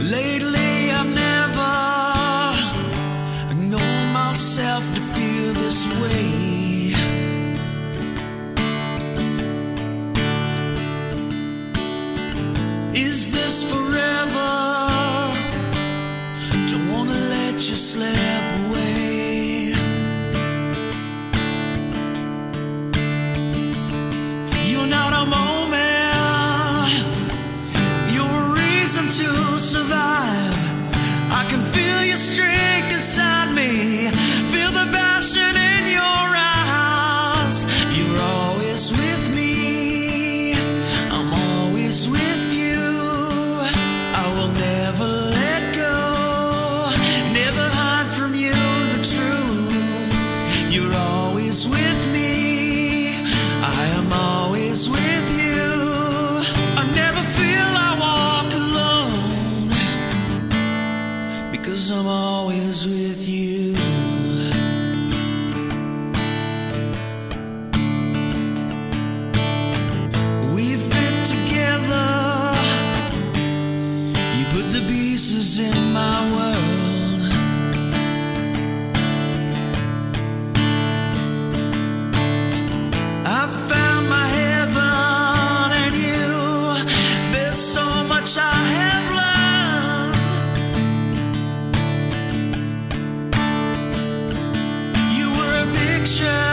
Lately I've never known myself to feel this way. Is this forever? Don't wanna let you slip away. You're not a moment, you're a reason to survive. I can feel your strength inside me, feel the passion in your eyes. You're always with me, I'm always with you. I will never let go, never hide from you the truth. You're always with me, I am always with you. I never feel I walk alone, because I'm always with you. We fit together, you put the pieces in my world. I found my heaven in you, there's so much I have learned. You were a picture,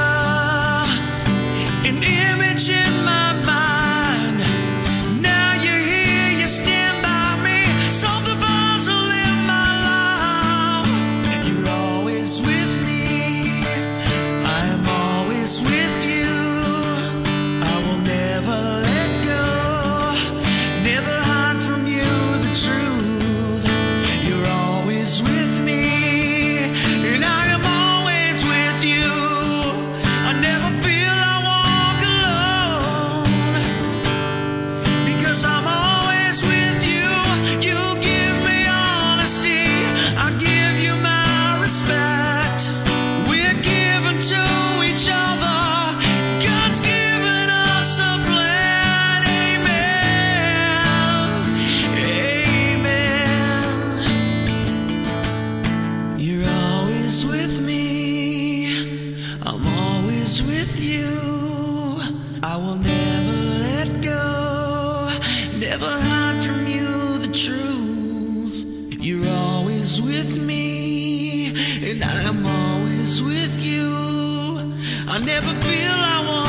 an image in my mind. Now you're here, you stand by me, solve the puzzle in my life. You're always with me, I am always with you. I will never let go, never hide from you the truth. You're always with me, and I am always with you. I never feel I walk alone, because I'm always with you. You give me honesty, I give you my respect. We're given to each other, God's given us a plan. Amen, amen. You're always with me, I'm always with you. I will never let go, never hide from you the truth. You're always with me, and I am always with you. I never feel I want